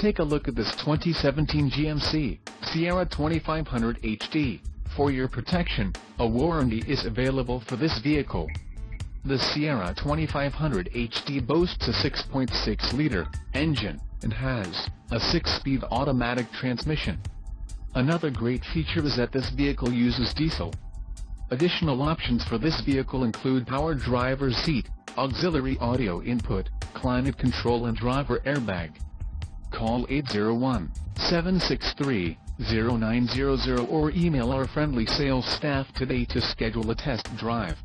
take a look at this 2017 GMC Sierra 2500 HD. For your protection, a warranty is available for this vehicle. The Sierra 2500 HD boasts a 6.6-liter engine and has a 6-speed automatic transmission. Another great feature is that this vehicle uses diesel. Additional options for this vehicle include power driver's seat, auxiliary audio input, climate control and driver airbag. Call 801-763-0900 or email our friendly sales staff today to schedule a test drive.